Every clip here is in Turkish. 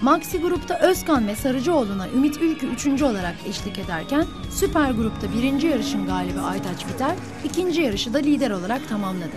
Maxi grupta Özkan ve Sarıcıoğlu'na Ümit Ülkü 3. olarak eşlik ederken Süper grupta 1. yarışın galibi Aytaç Biter, 2. yarışı da lider olarak tamamladı.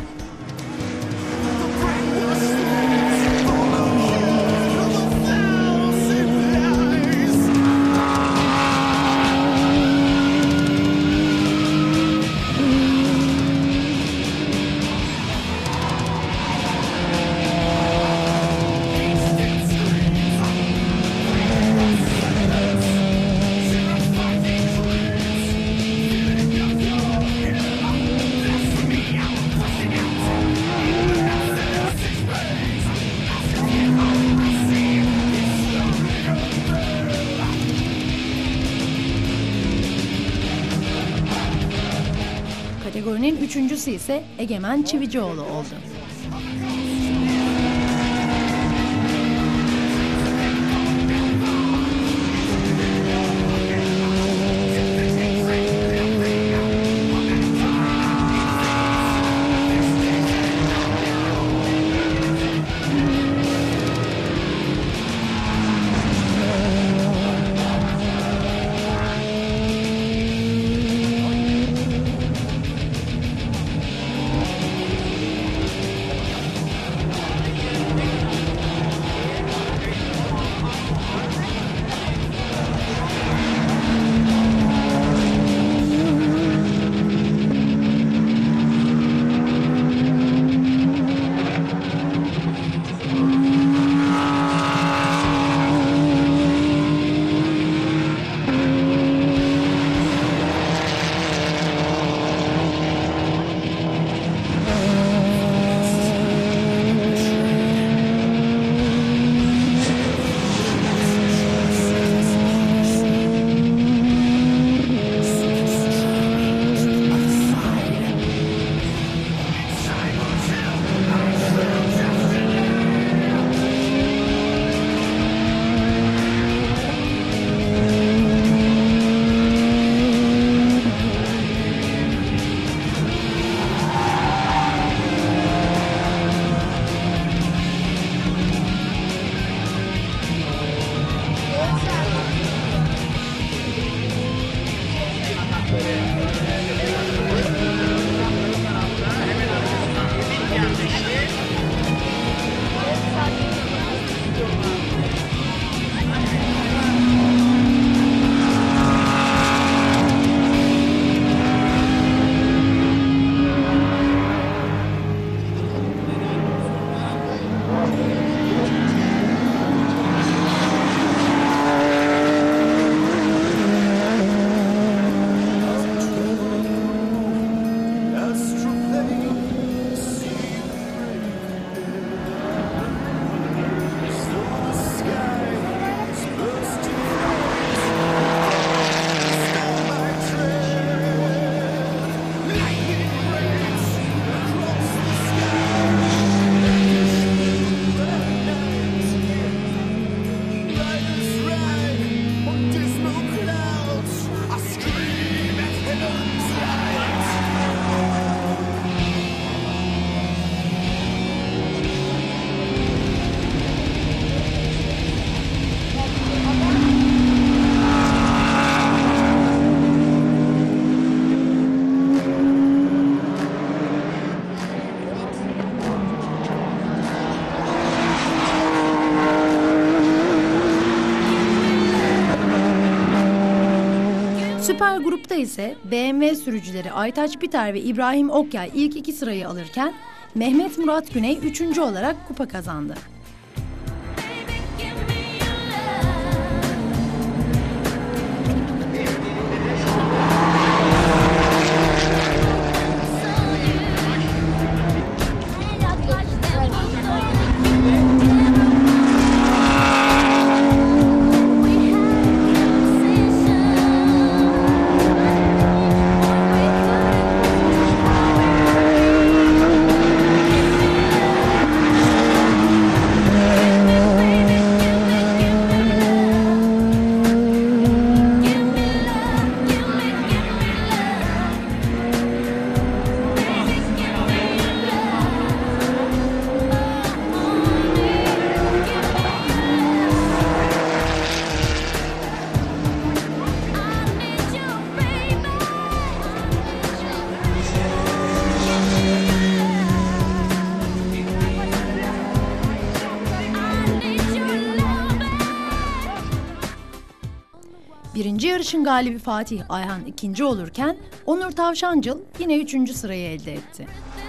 Kategorinin üçüncüsü ise Egemen Çivicioğlu oldu. Süper grupta ise BMW sürücüleri Aytaç Biter ve İbrahim Okyay ilk 2 sırayı alırken Mehmet Murat Güney 3. olarak kupa kazandı. İkinci yarışın galibi Fatih Ayhan ikinci olurken Onur Tavşancıl yine 3. sırayı elde etti.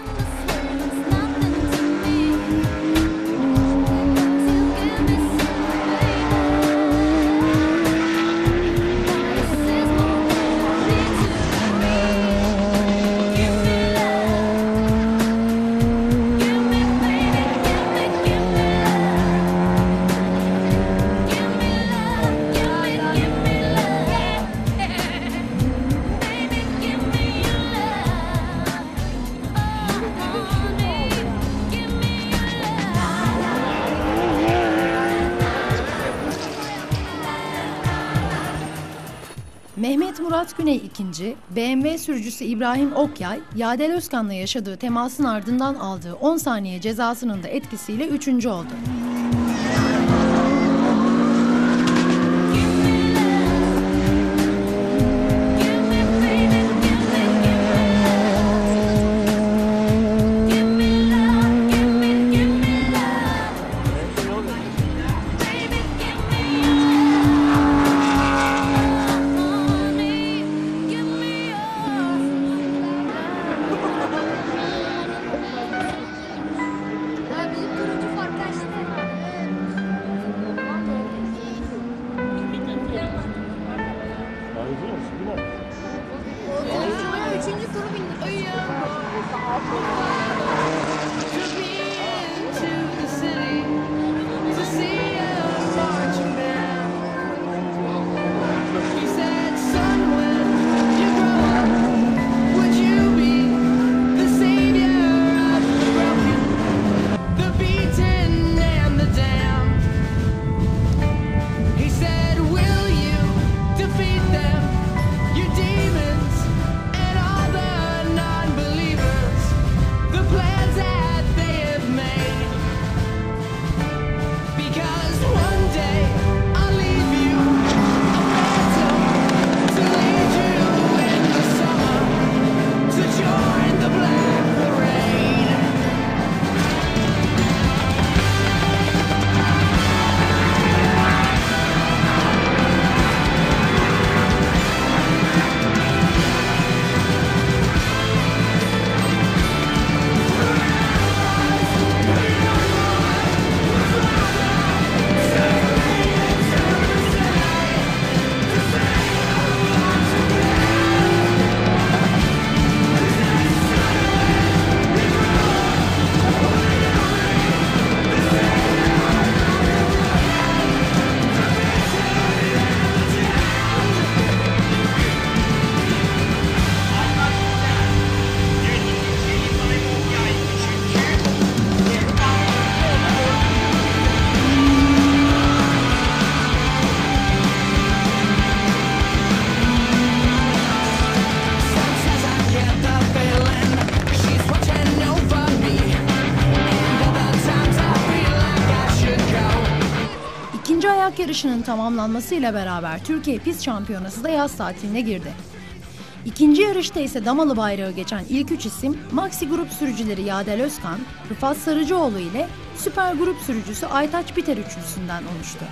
Mehmet Murat Güney ikinci, BMW sürücüsü İbrahim Okyay, Yadel Özkan'la yaşadığı temasın ardından aldığı 10 saniye cezasının da etkisiyle 3. oldu. Üçüncü turu bindik. Ayak yarışının tamamlanmasıyla beraber Türkiye Pist Şampiyonası da yaz tatiline girdi. İkinci yarışta ise damalı bayrağı geçen ilk 3 isim Maxi Grup sürücüleri Yadel Özkan, Rıfat Sarıcıoğlu ile Süper Grup sürücüsü Aytaç Biter üçlüsünden oluştu.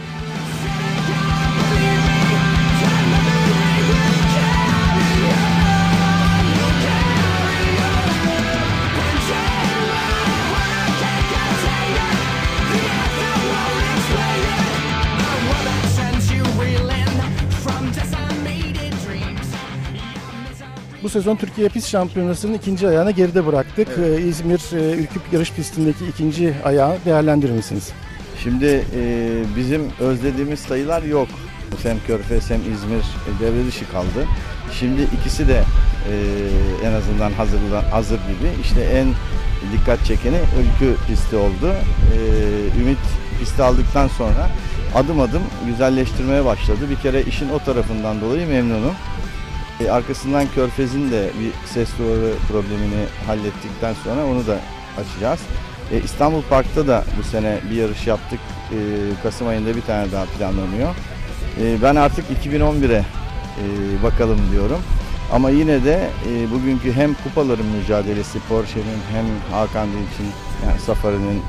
Bu sezon Türkiye Pist Şampiyonası'nın ikinci ayağını geride bıraktık. Evet. İzmir Ürküp yarış pistindeki ikinci ayağı değerlendirir misiniz? Şimdi bizim özlediğimiz sayılar yok. Hem Körfez hem İzmir devre dışı kaldı. Şimdi ikisi de en azından hazır gibi. İşte en dikkat çekeni Ülkü pisti oldu. Ümit pisti aldıktan sonra adım adım güzelleştirmeye başladı. Bir kere işin o tarafından dolayı memnunum. Arkasından Körfez'in de bir ses duvarı problemini hallettikten sonra onu da açacağız. İstanbul Park'ta da bu sene bir yarış yaptık. Kasım ayında bir tane daha planlanıyor. Ben artık 2011'e bakalım diyorum. Ama yine de bugünkü hem kupaların mücadelesi, Porsche'nin hem Hakan Dinç'in, yani Safari'nin,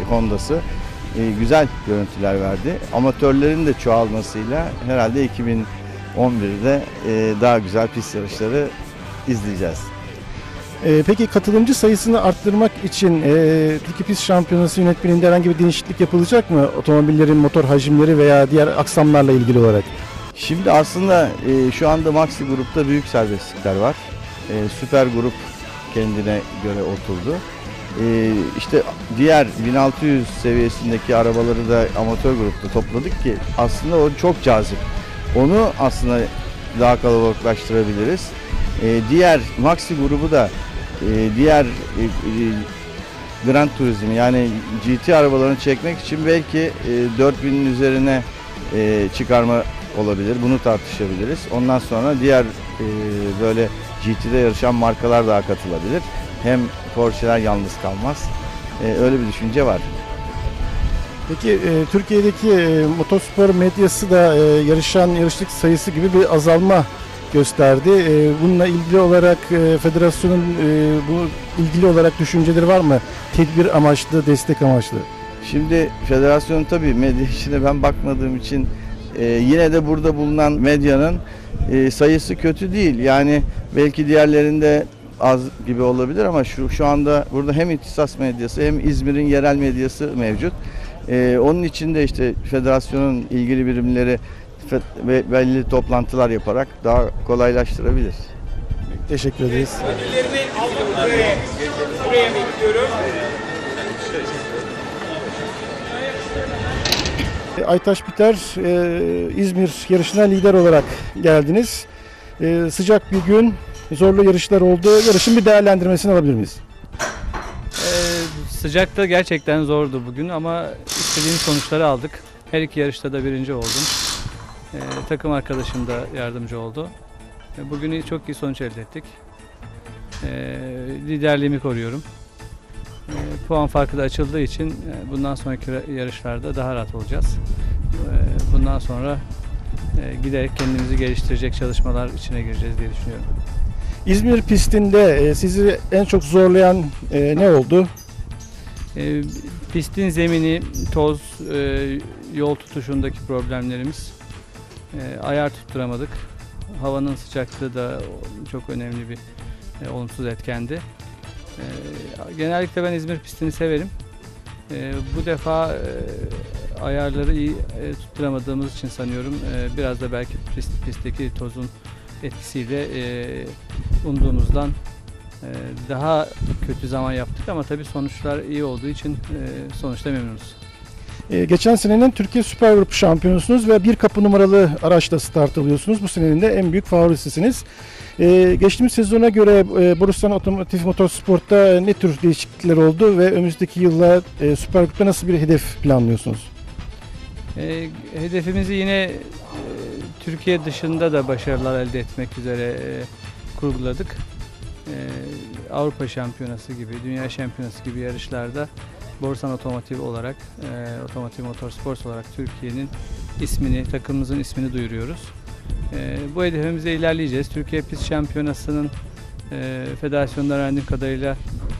Honda'sı güzel görüntüler verdi. Amatörlerin de çoğalmasıyla herhalde 2000 11'de daha güzel pist yarışları izleyeceğiz. Peki katılımcı sayısını arttırmak için Türkiye Pist Şampiyonası yönetmeliğinde herhangi bir değişiklik yapılacak mı? Otomobillerin motor hacimleri veya diğer aksamlarla ilgili olarak. Şimdi aslında şu anda Maxi grupta büyük serbestlikler var. Süper grup kendine göre oturdu. İşte diğer 1600 seviyesindeki arabaları da amatör grupta topladık ki aslında o çok cazip. Onu aslında daha kalabalıklaştırabiliriz. Diğer Maxi grubu da diğer Grand Turism yani GT arabalarını çekmek için belki 4000'in üzerine çıkarma olabilir. Bunu tartışabiliriz. Ondan sonra diğer böyle GT'de yarışan markalar daha katılabilir. Hem Porsche'ler yalnız kalmaz. Öyle bir düşünce var. Peki Türkiye'deki motospor medyası da yarışlık sayısı gibi bir azalma gösterdi. Bununla ilgili olarak federasyonun bu ilgili olarak düşünceleri var mı? Tedbir amaçlı, destek amaçlı. Şimdi federasyonun tabii medya işine ben bakmadığım için yine de burada bulunan medyanın sayısı kötü değil. Yani belki diğerlerinde az gibi olabilir ama şu anda burada hem ihtisas medyası hem İzmir'in yerel medyası mevcut. Onun için de işte federasyonun ilgili birimleri ve belli toplantılar yaparak daha kolaylaştırabilir. Teşekkür ederiz. Ödüllerini almak üzere buraya bekliyorum. Aytaç Biter, İzmir yarışına lider olarak geldiniz. Sıcak bir gün, zorlu yarışlar oldu. Yarışın bir değerlendirmesini alabilir miyiz? Sıcakta gerçekten zordu bugün ama istediğimiz sonuçları aldık. Her iki yarışta da birinci oldum. Takım arkadaşım da yardımcı oldu. Bugün çok iyi sonuç elde ettik. Liderliğimi koruyorum. Puan farkı da açıldığı için bundan sonraki yarışlarda daha rahat olacağız. Bundan sonra giderek kendimizi geliştirecek çalışmalar içine gireceğiz diye düşünüyorum. İzmir pistinde sizi en çok zorlayan ne oldu? Pistin zemini, toz, yol tutuşundaki problemlerimiz. Ayar tutturamadık. Havanın sıcaklığı da çok önemli bir olumsuz etkendi. Genellikle ben İzmir pistini severim. Bu defa ayarları iyi tutturamadığımız için sanıyorum biraz da belki pistteki tozun etkisiyle umduğumuzdan daha kötü zaman yaptık ama tabii sonuçlar iyi olduğu için sonuçta memnunuz. Geçen senenin Türkiye Süper Grup şampiyonusunuz ve bir kapı numaralı araçla start alıyorsunuz. Bu senenin de en büyük favorisisiniz. Geçtiğimiz sezona göre Borusan Otomotiv Motorsport'ta ne tür değişiklikler oldu ve önümüzdeki yıllar Süper Grup'ta nasıl bir hedef planlıyorsunuz? Hedefimizi yine Türkiye dışında da başarılar elde etmek üzere kurguladık. Avrupa Şampiyonası gibi, Dünya Şampiyonası gibi yarışlarda Borusan Otomotiv olarak, Otomotiv Motorsports olarak Türkiye'nin ismini, takımımızın ismini duyuruyoruz. Bu hedefimize ilerleyeceğiz. Türkiye Pist Şampiyonası'nın federasyonda öğrendiğim kadarıyla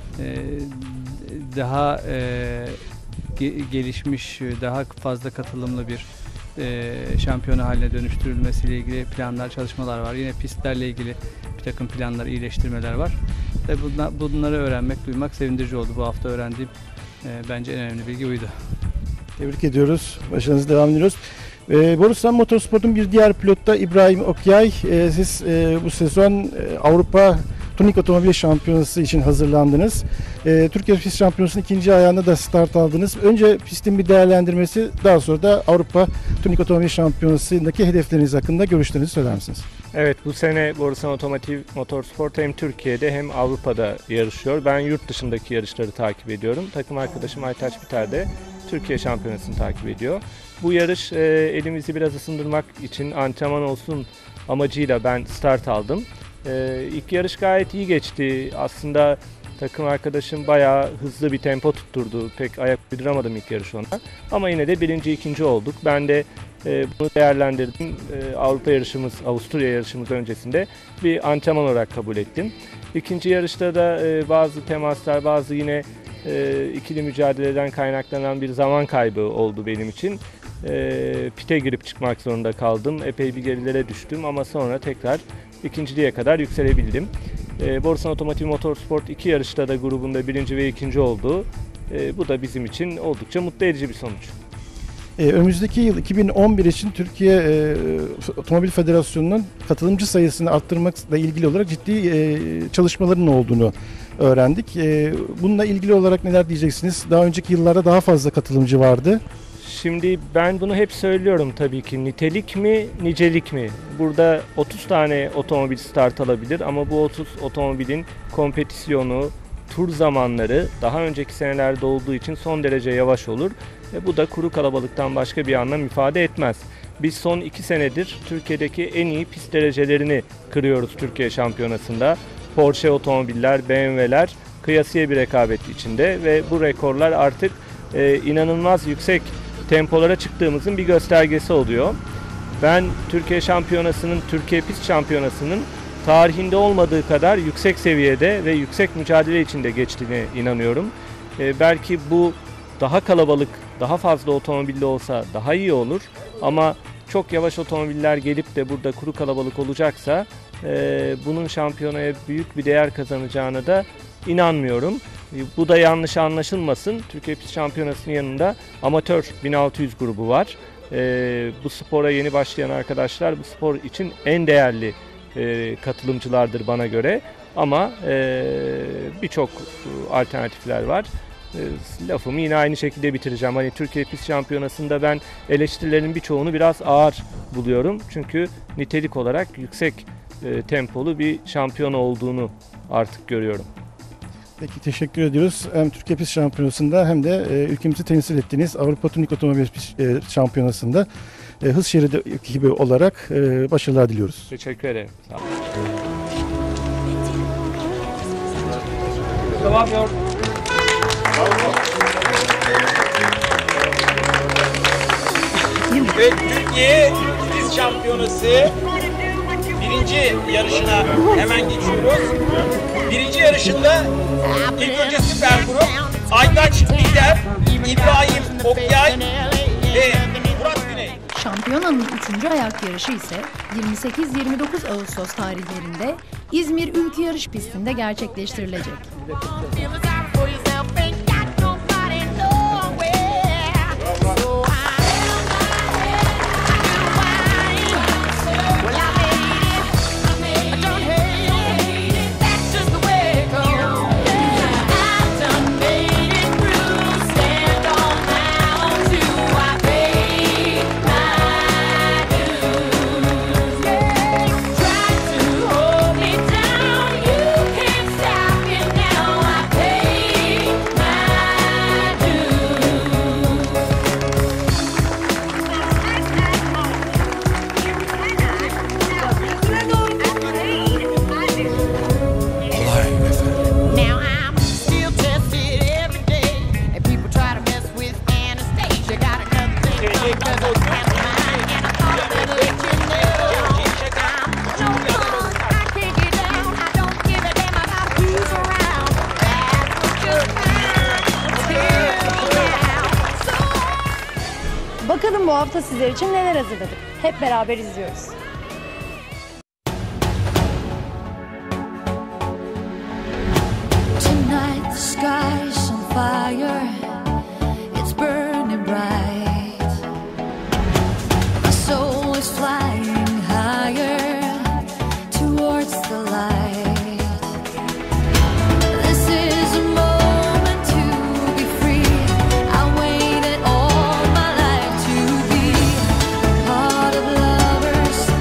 daha gelişmiş, daha fazla katılımlı bir şampiyona haline dönüştürülmesiyle ilgili planlar, çalışmalar var. Yine pistlerle ilgili bir takım planlar, iyileştirmeler var. Bunları öğrenmek, duymak sevindirici oldu. Bu hafta öğrendiğim bence en önemli bilgi buydu. Tebrik ediyoruz. Başarınızı devam ediyoruz. Borusan Motorsport'un bir diğer pilotu da İbrahim Okyay. Siz bu sezon Avrupa Tuning Otomobil Şampiyonası için hazırlandınız. Türkiye Pist Şampiyonası'nın ikinci ayağında da start aldınız. Önce pistin bir değerlendirmesi, daha sonra da Avrupa Tuning Otomobil Şampiyonası'ndaki hedefleriniz hakkında görüşlerinizi söyler misiniz? Evet, bu sene Borusan Otomotiv Motorsport hem Türkiye'de hem Avrupa'da yarışıyor. Ben yurt dışındaki yarışları takip ediyorum. Takım arkadaşım Aytaç Biter de Türkiye Şampiyonası'nı takip ediyor. Bu yarış elimizi biraz ısındırmak için antrenman olsun amacıyla ben start aldım. İlk yarış gayet iyi geçti. Aslında takım arkadaşım bayağı hızlı bir tempo tutturdu. Pek ayak uyduramadım ilk yarış ona. Ama yine de birinci, ikinci olduk. Ben de bunu değerlendirdim. Avrupa yarışımız, Avusturya yarışımız öncesinde bir antrenman olarak kabul ettim. İkinci yarışta da bazı temaslar, bazı yine ikili mücadeleden kaynaklanan bir zaman kaybı oldu benim için. Pite girip çıkmak zorunda kaldım. Epey bir gerilere düştüm ama sonra tekrar ikinciliğe kadar yükselebildim. Borusan Otomotiv Motorsport 2 yarışta da grubunda birinci ve ikinci oldu. Bu da bizim için oldukça mutlu edici bir sonuç. Önümüzdeki yıl 2011 için Türkiye Otomobil Federasyonu'nun katılımcı sayısını arttırmakla ilgili olarak ciddi çalışmaların olduğunu öğrendik. Bununla ilgili olarak neler diyeceksiniz? Daha önceki yıllarda daha fazla katılımcı vardı. Şimdi ben bunu hep söylüyorum tabii ki. Nitelik mi, nicelik mi? Burada 30 tane otomobil start alabilir ama bu 30 otomobilin kompetisyonu, tur zamanları daha önceki senelerde olduğu için son derece yavaş olur. Bu da kuru kalabalıktan başka bir anlam ifade etmez. Biz son 2 senedir Türkiye'deki en iyi pist derecelerini kırıyoruz Türkiye Şampiyonası'nda. Porsche otomobiller, BMW'ler kıyasıya bir rekabet içinde ve bu rekorlar artık inanılmaz yüksek tempolara çıktığımızın bir göstergesi oluyor. Ben Türkiye Şampiyonası'nın, Türkiye Pist Şampiyonası'nın tarihinde olmadığı kadar yüksek seviyede ve yüksek mücadele içinde geçtiğine inanıyorum. Belki bu daha kalabalık, daha fazla otomobilli olsa daha iyi olur ama çok yavaş otomobiller gelip de burada kuru kalabalık olacaksa bunun şampiyonaya büyük bir değer kazanacağına da inanmıyorum. Bu da yanlış anlaşılmasın. Türkiye Pist Şampiyonası'nın yanında amatör 1600 grubu var. Bu spora yeni başlayan arkadaşlar bu spor için en değerli katılımcılardır bana göre. Ama birçok alternatifler var. Lafımı yine aynı şekilde bitireceğim. Hani Türkiye Pist Şampiyonası'nda ben eleştirilerin birçoğunu biraz ağır buluyorum. Çünkü nitelik olarak yüksek tempolu bir şampiyon olduğunu artık görüyorum. Peki teşekkür ediyoruz. Hem Türkiye Pist Şampiyonası'nda hem de ülkemizi temsil ettiğiniz Avrupa Tunik Otomobil Şampiyonası'nda hız şeridi ekibi olarak başarılar diliyoruz. Teşekkür ederim. Sağ olun. Devam ediyor. Ve Türkiye Pist Şampiyonası birinci yarışına hemen geçiyoruz. Birinci yarışında ilk önce süper grup Aytaç lider, İbrahim Okyay ve Murat Güney. Şampiyonanın 3. ayak yarışı ise 28-29 Ağustos tarihlerinde İzmir Ülkü Yarış Pisti'nde gerçekleştirilecek. Bakalım bu hafta sizler için neler hazırladık. Hep beraber izliyoruz. Tonight the sky's on fire. It's burning bright. My soul is flying higher towards the light. This is a moment to be free. I waited all my life to be part of lovers.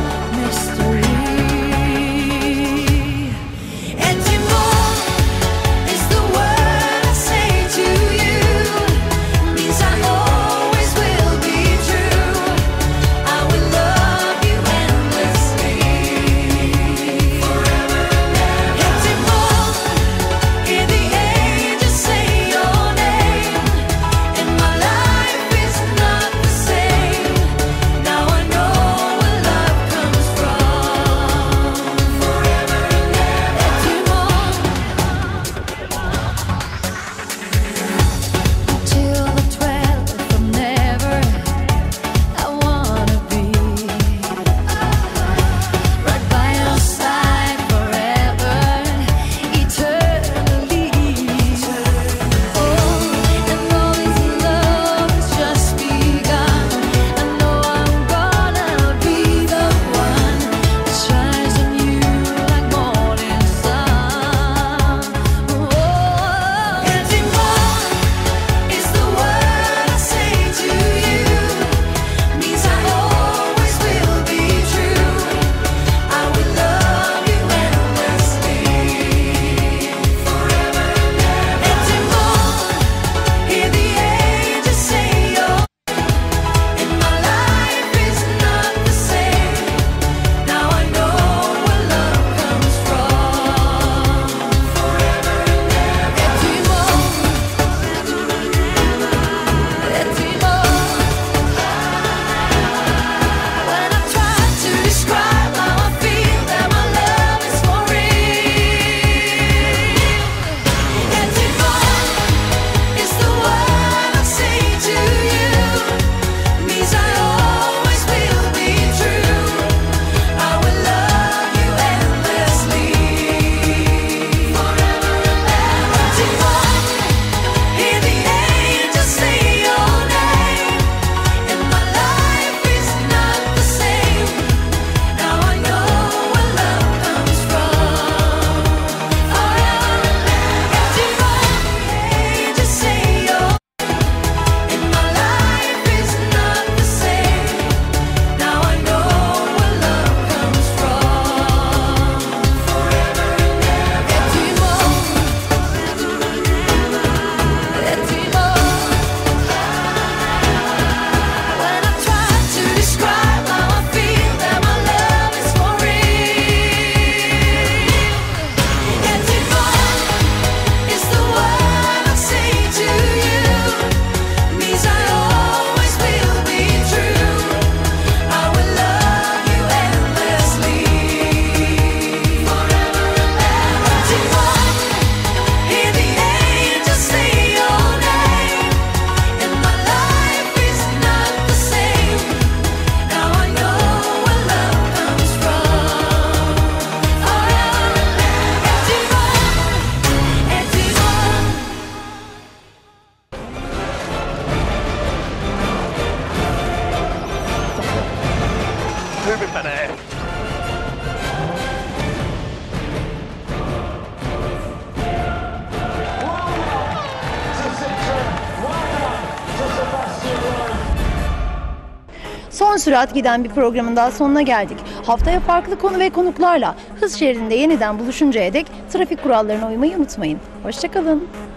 sürat giden bir programın daha sonuna geldik. Haftaya farklı konu ve konuklarla hız şeridinde yeniden buluşuncaya dek trafik kurallarına uymayı unutmayın. Hoşça kalın.